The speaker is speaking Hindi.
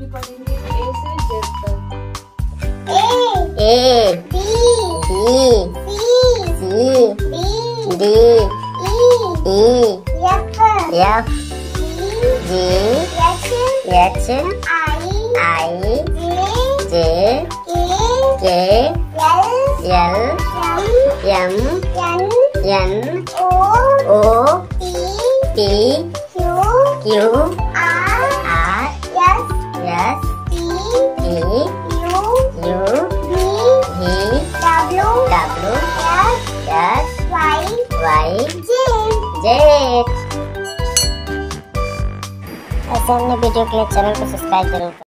भी पढ़ेंगे ए से जेड तक। A B C D D E F G H I J K L M N O P Q R S T U V W X Y Z। ऐसे हमने वीडियो के लिए चैनल को सब्सक्राइब जरूर करें।